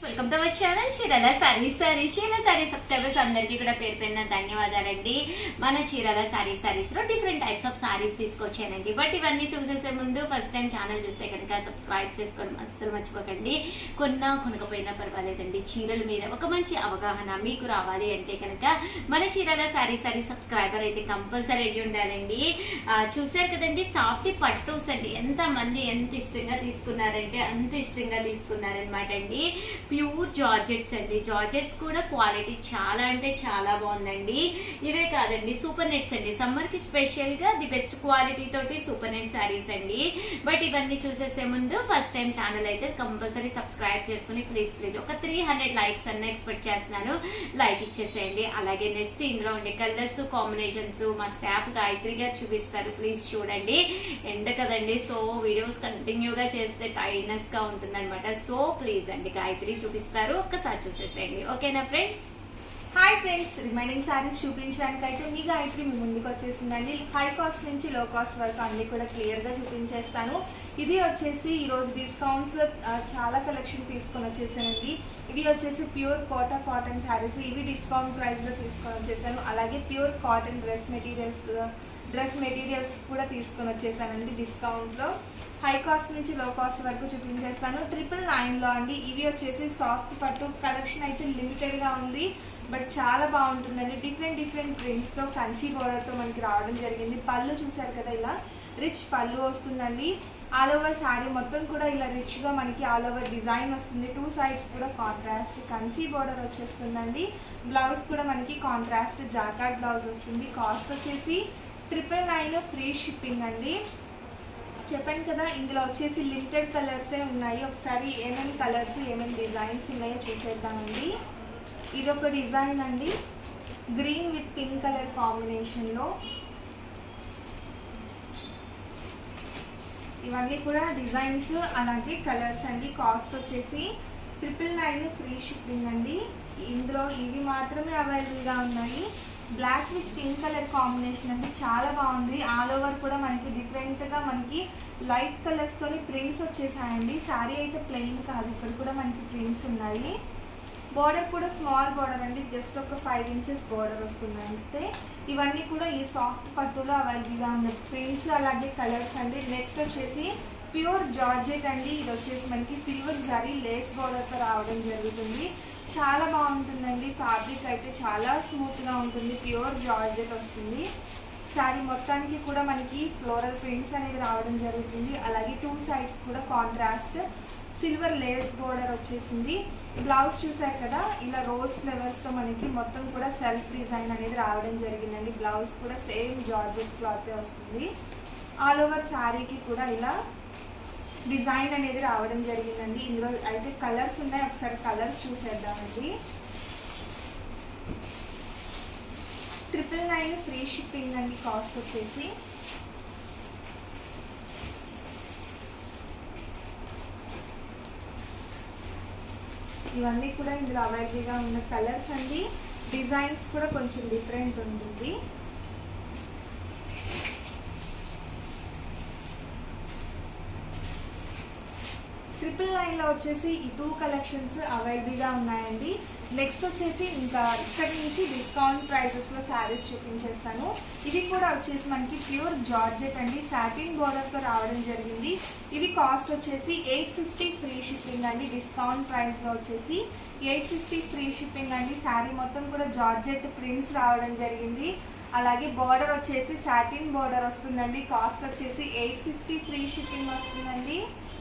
Welcome to our channel Chirala sarees. Chirala sarees subscribers అందరికీ కూడా పేరు పేరున ధన్యవాదాలండి. మన చీరాల సారీస్ లో డిఫరెంట్ టైప్స్ ఆఫ్ సారీస్ తీసుకొచ్చానండి. బట్ ఇవన్నీ చూసేసే ముందు ఫస్ట్ టైం ఛానల్ చూస్తే కనుక సబ్స్క్రైబ్ చేసుకోవడం అస్సలు మర్చిపోకండి. కొనకపోయినా పర్వాలేదండి, చీరల మీద ఒక మంచి అవగాహన మీకు రావాలి అంటే కనుక మన చీరాల సారీస్ సబ్స్క్రైబర్ అయితే కంపల్సరీ అయ్యి ఉండాలండి. చూసారు కదండి, సాఫ్ట్ పట్టూస్ అండి. ఎంత మంది ఎంత ఇష్టంగా తీసుకున్నారంటే అంత ఇష్టంగా తీసుకున్నారనమాట అండి. ప్యూర్ జార్జెట్స్ అండి. జార్జెట్స్ కూడా క్వాలిటీ చాలా అంటే చాలా బాగుందండి. ఇవే కాదండి, సూపర్ నెట్స్ అండి. సమ్మర్ కి స్పెషల్ గా ది బెస్ట్ క్వాలిటీ తోటి సూపర్ నెట్ సారీస్ అండి. బట్ ఇవన్నీ చూసేసే ముందు ఫస్ట్ టైం ఛానల్ అయితే కంపల్సరీ సబ్స్క్రైబ్ చేసుకుని ప్లీజ్ ఒక 300 లైక్స్ అన్న ఎక్స్పెక్ట్ చేస్తున్నాను. లైక్ ఇచ్చేసేయండి. అలాగే నెక్స్ట్ ఇందులో ఉండే కలర్స్ కాంబినేషన్స్ మా స్టాఫ్ గాయత్రి గారు చూపిస్తారు. ప్లీజ్ చూడండి. ఎండ కదండి, సో వీడియోస్ కంటిన్యూగా చేస్తే టైర్డ్నెస్ గా ఉంటుంది అనమాట. సో ప్లీజ్ అండి, గాయత్రి చూపిస్తారు, ఒక్కసారి చూసేసేయండి. ఓకేనా friends? Hi friends, remaining sarees చూపించడానికి అయితే మీ గాయత్రి మీ ముందుకు వచ్చేసిందండి. హై కాస్ట్ నుంచి లో కాస్ట్ వరకు అన్ని కూడా క్లియర్ గా చూపించేస్తాను. ఇది వచ్చేసి ఈ రోజు డిస్కౌంట్స్ చాలా కలెక్షన్ తీసుకొని వచ్చేసానండి. ఇవి వచ్చేసి ప్యూర్ కోటా కాటన్ సారీస్. ఇవి డిస్కౌంట్ ప్రైస్ లో తీసుకొని వచ్చేసాను. అలాగే ప్యూర్ కాటన్ డ్రెస్ మెటీరియల్స్ కూడా తీసుకొని వచ్చేసానండి డిస్కౌంట్ లో. హై కాస్ట్ నుంచి లో కాస్ట్ వరకు చూపించేస్తాను. 999 లో అండి. ఇవి వచ్చేసి సాఫ్ట్ పట్టు కలెక్షన్ అయితే లిమిటెడ్ గా ఉంది, బట్ చాలా బాగుంటుందండి. డిఫరెంట్ ప్రింట్స్ తో కంచి బోర్డర్ తో మనకి రావడం జరిగింది. పళ్ళు చూసారు కదా, ఇలా రిచ్ పళ్ళు వస్తుందండి. ఆల్ ఓవర్ శారీ మొత్తం కూడా ఇలా రిచ్ గా మనకి ఆల్ ఓవర్ డిజైన్ వస్తుంది. 2 సైడ్స్ కూడా కాంట్రాస్ట్ కంచి బోర్డర్ వచ్చేస్తుందండి. బ్లౌజ్ కూడా మనకి కాంట్రాస్ట్ జాకార్డ్ బ్లౌజ్ వస్తుంది. కాస్ట్ వచ్చేసి 999 ఫ్రీ షిప్పింగ్ అండి. చెప్పాను కదా, ఇందులో వచ్చేసి లిమిటెడ్ కలర్సే ఉన్నాయి. ఒకసారి ఏమేమి కలర్స్ ఏమేమి డిజైన్స్ ఉన్నాయో చూసేద్దామండి. ఇది ఒక డిజైన్ అండి, green with pink colour combination లో. ఇవన్నీ కూడా డిజైన్స్ అలాగే కలర్స్ అండి. కాస్ట్ వచ్చేసి 999 ఫ్రీ షిప్పింగ్ అండి. ఇందులో ఇవి మాత్రమే అవైలబుల్ గా ఉన్నాయి. Black with pink colour combination అండి, చాలా బాగుంది. ఆల్ ఓవర్ కూడా మనకి డిఫరెంట్ గా మనకి లైట్ కలర్స్ తోని ప్రింట్స్ వచ్చేసాయండి. శారీ అయితే ప్లెయిన్ కాదు, ఇక్కడ కూడా మనకి ప్రింట్స్ ఉన్నాయి. బోర్డర్ కూడా స్మాల్ బోర్డర్ అండి, జస్ట్ ఒక 5 ఇంచెస్ బోర్డర్ వస్తుంది అంతే. ఇవన్నీ కూడా ఈ సాఫ్ట్ పట్టులో అవైలబుల్ గా ఉన్న ప్రింట్స్ అలాగే కలర్స్ అండి. నెక్స్ట్ వచ్చేసి ప్యూర్ జార్జెట్ అండి. ఇది వచ్చేసి మనకి సిల్వర్ జరీ లేస్ బోర్డర్ తో రావడం జరుగుతుంది. చాలా బాగుంటుందండి. ఫ్యాబ్రిక్ అయితే చాలా స్మూత్ గా ఉంటుంది. ప్యూర్ జార్జెట్ వస్తుంది. శారీ మొత్తానికి కూడా మనకి ఫ్లోరల్ ప్రింట్స్ అనేవి రావడం జరుగుతుంది. అలాగే 2 సైడ్స్ కూడా కాంట్రాస్ట్ సిల్వర్ లేస్ బోర్డర్ వచ్చేసింది. బ్లౌజ్ చూసారు కదా, ఇలా రోజ్ ఫ్లవర్స్ తో మనకి మొత్తం కూడా సెల్ఫ్ డిజైన్ అనేది రావడం జరిగిందండి. బ్లౌజ్ కూడా సేమ్ జార్జెట్ క్లాత్ వస్తుంది. ఆల్ ఓవర్ శారీకి కూడా ఇలా డిజైన్ అనేది రావడం జరిగిందండి. ఇందులో అయితే కలర్స్ ఉన్నాయి, ఒకసారి కలర్స్ చూసేద్దామండి. 999 ఫ్రీ షిప్పింగ్ అండి. కాస్ట్ వచ్చేసి ఇవన్నీ కూడా ఇందులో అవైలబుల్ గా ఉన్న కలర్స్ అండి. డిజైన్స్ కూడా కొంచెం డిఫరెంట్ ఉంటుంది. లో వచ్చేసి ఈ 2 కలెక్షన్స్ అవైలబుల్ గా ఉన్నాయండి. నెక్స్ట్ వచ్చేసి ఇంకా ఇక్కడ నుంచి డిస్కౌంట్ ప్రైసెస్ లో శారీస్ చూపించేస్తాను. ఇవి కూడా వచ్చేసి మనకి ప్యూర్ జార్జెట్ అండి, సాటిన్ బోర్డర్ తో రావడం జరిగింది. ఇవి కాస్ట్ వచ్చేసి 850 ఫ్రీ షిప్పింగ్ అండి. డిస్కౌంట్ ప్రైస్ లో వచ్చేసి 850 ఫ్రీ షిప్పింగ్ అండి. శారీ మొత్తం కూడా జార్జెట్ ప్రింట్స్ రావడం జరిగింది. అలాగే బోర్డర్ వచ్చేసి సాటిన్ బోర్డర్ వస్తుందండి. కాస్ట్ వచ్చేసి 850 ఫ్రీ షిప్పింగ్ వస్తుందండి.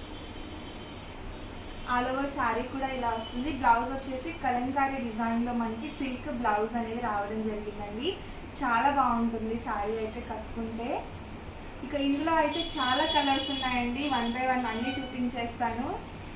ఆల్ ఓవర్ శారీ కూడా ఇలా వస్తుంది. బ్లౌజ్ వచ్చేసి కలంకారీ డిజైన్ లో మనకి సిల్క్ బ్లౌజ్ అనేది రావడం జరిగిందండి. చాలా బాగుంటుంది శారీ అయితే కట్టుకుంటే. ఇక ఇందులో అయితే చాలా కలర్స్ ఉన్నాయండి. 1 బై 1 అన్ని చూపించేస్తాను.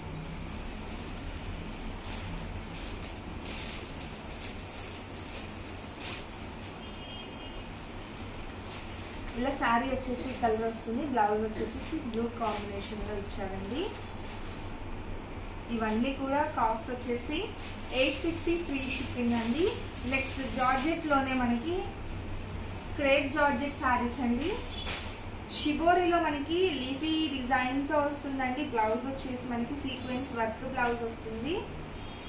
ఇలా శారీ వచ్చేసి కలర్ వస్తుంది. బ్లౌజ్ వచ్చేసి బ్లూ కాంబినేషన్ లో ఇచ్చారండి. ఇవన్నీ కూడా కాస్ట్ వచ్చేసి 850 ఫ్రీ షిప్పింగ్ అండి. నెక్స్ట్ జార్జెట్ లోనే మనకి క్రేప్ జార్జెట్ శారీస్ అండి. షిబోరిలో మనకి లీఫీ డిజైన్ తో వస్తుందండి. బ్లౌజ్ వచ్చేసి మనకి సీక్వెన్స్ వర్క్ బ్లౌజ్ వస్తుంది.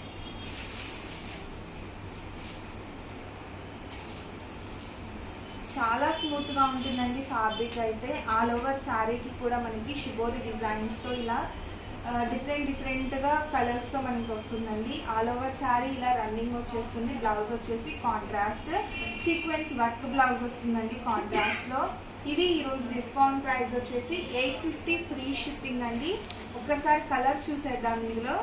చాలా స్మూత్గా ఉంటుందండి ఫ్యాబ్రిక్ అయితే. ఆల్ ఓవర్ శారీకి కూడా మనకి షిబోరి డిజైన్స్తో ఇలా డిఫరెంట్గా కలర్స్తో మనకి వస్తుందండి. ఆల్ ఓవర్ శారీ ఇలా రన్నింగ్ వచ్చేస్తుంది. బ్లౌజ్ వచ్చేసి కాంట్రాస్ట్ సీక్వెన్స్ వర్క్ బ్లౌజ్ వస్తుందండి కాంట్రాస్ట్లో. ఇవి ఈరోజు డిస్కౌంట్ ప్రైస్ వచ్చేసి 850 ఫ్రీ షిప్పింగ్ అండి. ఒక్కసారి కలర్స్ చూసేద్దాం. ఇందులో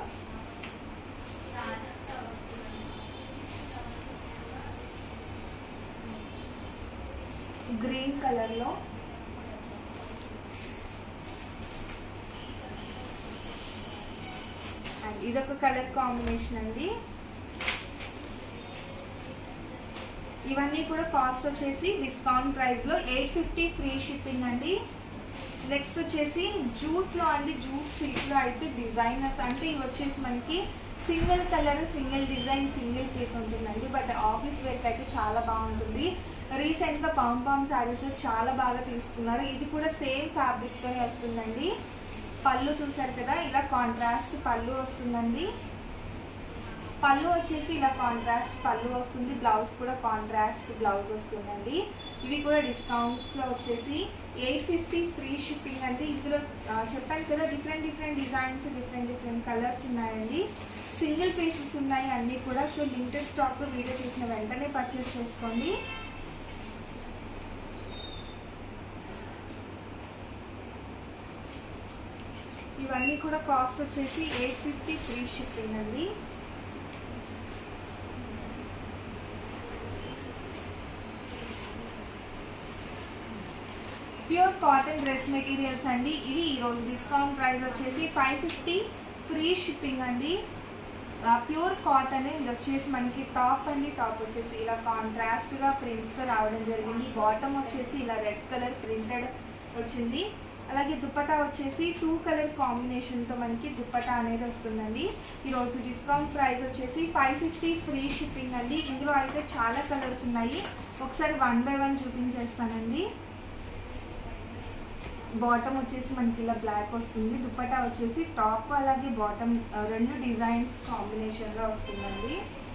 గ్రీన్ కలర్లో, అండ్ ఇదొక కలర్ కాంబినేషన్ అండి. ఇవన్నీ కూడా కాస్ట్ వచ్చేసి డిస్కౌంట్ ప్రైస్లో 850 ఫ్రీ షిప్పింగ్ అండి. నెక్స్ట్ వచ్చేసి జూట్లో అండి. జూట్ సిల్క్లో అయితే డిజైనర్స్ అంటే ఇవి వచ్చేసి మనకి single colour single design single piece ఉంటుందండి. బట్ ఆఫీస్ వేర్కి అయితే చాలా బాగుంటుంది. రీసెంట్గా పామ్ శారీస్ చాలా బాగా తీసుకున్నారు. ఇది కూడా సేమ్ ఫ్యాబ్రిక్తోనే వస్తుందండి. పళ్ళు చూసారు కదా, ఇలా కాంట్రాస్ట్ పళ్ళు వస్తుందండి. పళ్ళు వచ్చేసి ఇలా కాంట్రాస్ట్ పళ్ళు వస్తుంది. బ్లౌజ్ కూడా కాంట్రాస్ట్ బ్లౌజ్ వస్తుందండి. ఇవి కూడా డిస్కౌంట్స్లో వచ్చేసి 850 ఫ్రీ షిప్పింగ్ అండి. ఇందులో చెప్పాను కదా డిఫరెంట్ డిజైన్స్ డిఫరెంట్ కలర్స్ ఉన్నాయండి. సింగిల్ పీసెస్ ఉన్నాయి అన్నీ కూడా. సో లిమిటెడ్ స్టాక్ వీడియో చూసిన వెంటనే పర్చేస్ చేసుకోండి. ఇవన్నీ కూడా కాస్ట్ వచ్చేసి 850 ఫ్రీ షిప్పింగ్ అండి. ప్యూర్ కాటన్ డ్రెస్ మెటీరియల్స్ అండి. ఇవి ఈరోజు డిస్కౌంట్ ప్రైస్ వచ్చేసి 550 ఫ్రీ షిప్పింగ్ అండి. Pure cotton. ఇది వచ్చేసి మనకి టాప్ అండి. టాప్ వచ్చేసి ఇలా కాంట్రాస్ట్గా ప్రింట్స్తో రావడం జరిగింది. బాటమ్ వచ్చేసి ఇలా రెడ్ కలర్ ప్రింటెడ్ వచ్చింది. అలాగే దుపట్టా వచ్చేసి 2 కలర్ కాంబినేషన్తో మనకి దుపట్టా అనేది వస్తుందండి. ఈరోజు డిస్కౌంట్ ప్రైస్ వచ్చేసి 550 ఫ్రీ షిప్పింగ్ అండి. ఇందులో అయితే చాలా కలర్స్ ఉన్నాయి. ఒకసారి 1 బై 1 చూపించేస్తానండి. బాటమ్ వచ్చేసి మనకి ఇలా బ్లాక్ వస్తుంది. దుపట్టా వచ్చేసి టాప్ అలాగే బాటమ్ రెండు డిజైన్స్ కాంబినేషన్లో వస్తుందండి.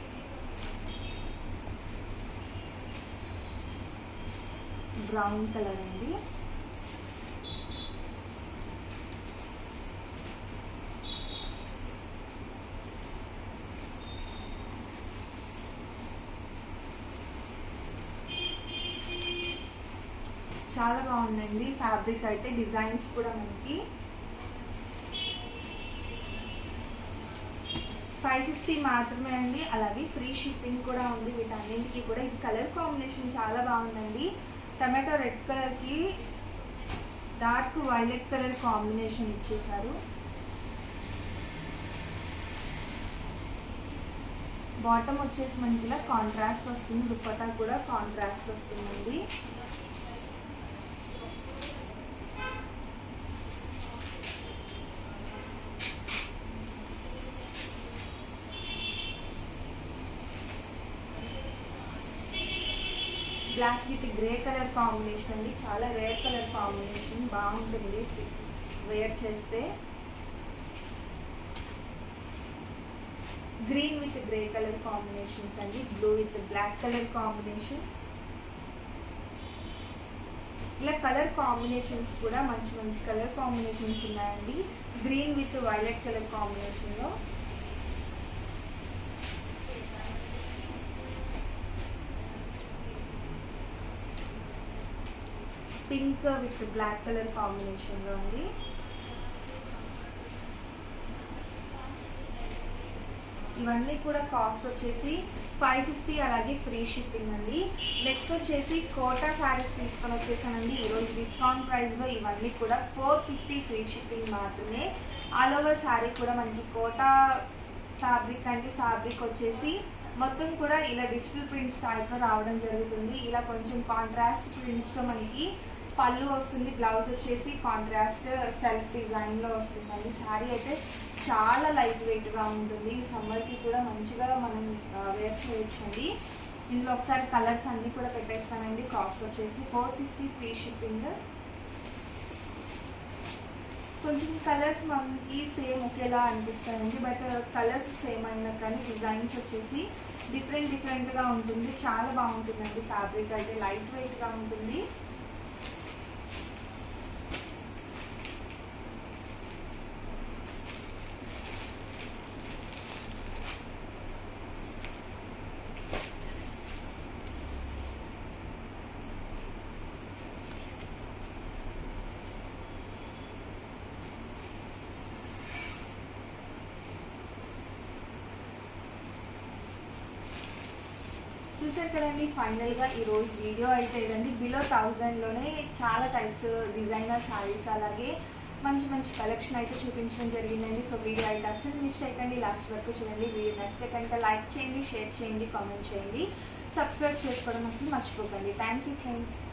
బ్రౌన్ కలర్ అండి. చాలా బాగుందండి ఫ్యాబ్రిక్ అయితే. డిజైన్స్ కూడా మనకి 550 మాత్రమే అండి. అలాగే ఫ్రీ షిప్పింగ్ కూడా ఉంది వీటన్నింటికి కూడా. ఇది కలర్ కాంబినేషన్ చాలా బాగుందండి. టమాటో రెడ్ కలర్కి డార్క్ వైలెట్ కలర్ కాంబినేషన్ ఇచ్చేసారు. బాటమ్ వచ్చేసి మనకి ఇలా కాంట్రాస్ట్ వస్తుంది. దుపట్టా కూడా కాంట్రాస్ట్ వస్తుందండి. Black with grey colour combination అండి. చాలా రేర్ కలర్ కాంబినేషన్. బాగుంటుంది వేర్ చేస్తే. Green with grey colour combinations అండి. Blue with black colour combination. ఇలా కలర్ కాంబినేషన్స్ కూడా మంచి కలర్ కాంబినేషన్స్ ఉన్నాయండి. గ్రీన్ విత్ వైలెట్ కలర్ కాంబినేషన్లో. పింక్ విత్ బ్లాక్ కలర్ కాంబినేషన్లో ఉంది. ఇవన్నీ కూడా కాస్ట్ వచ్చేసి 550 అలాగే ఫ్రీ షిప్పింగ్ అండి. నెక్స్ట్ వచ్చేసి కోటా శారీస్ తీసుకొని వచ్చేసానండి. ఈరోజు డిస్కౌంట్ ప్రైస్లో ఇవన్నీ కూడా 450 ఫ్రీ షిప్పింగ్ మాత్రమే. ఆల్ ఓవర్ శారీ కూడా మనకి కోటా ఫ్యాబ్రిక్ అంటే ఫ్యాబ్రిక్ వచ్చేసి మొత్తం కూడా ఇలా డిజిటల్ ప్రింట్స్ టైప్లో రావడం జరుగుతుంది. ఇలా కొంచెం కాంట్రాస్ట్ ప్రింట్స్తో మనకి పళ్ళు వస్తుంది. బ్లౌజ్ వచ్చేసి కాంట్రాస్ట్ సెల్ఫ్ డిజైన్లో వస్తుందండి. శారీ అయితే చాలా లైట్ వెయిట్గా ఉంటుంది. ఈ సమ్మర్కి కూడా మంచిగా మనం వేర్ చేయొచ్చండి. ఇందులో ఒకసారి కలర్స్ అన్నీ కూడా పెట్టేస్తానండి. కాస్ట్ వచ్చేసి 450 ఫ్రీ షిప్పింగ్. కొంచెం కలర్స్ మనకి సేమ్ ఒకేలా అనిపిస్తాయండి, బట్ కలర్స్ సేమ్ అయినా కానీ డిజైన్స్ వచ్చేసి డిఫరెంట్గా ఉంటుంది. చాలా బాగుంటుందండి. ఫ్యాబ్రిక్ అయితే లైట్ వెయిట్గా ఉంటుంది. చూసారు కదండి, ఫైనల్గా ఈరోజు వీడియో అయితే ఇదండి. బిలో 1000లోనే చాలా టైప్స్ డిజైనర్ శారీస్ అలాగే మంచి మంచి కలెక్షన్ అయితే చూపించడం జరిగిందండి. సో వీడియో అయితే అసలు మిస్ చేయకండి, లాస్ట్ వరకు చూడండి. వీడియో నచ్చితే కనుక లైక్ చేయండి, షేర్ చేయండి, కామెంట్ చేయండి, సబ్స్క్రైబ్ చేసుకోవడం అసలు మర్చిపోకండి. Thank you friends.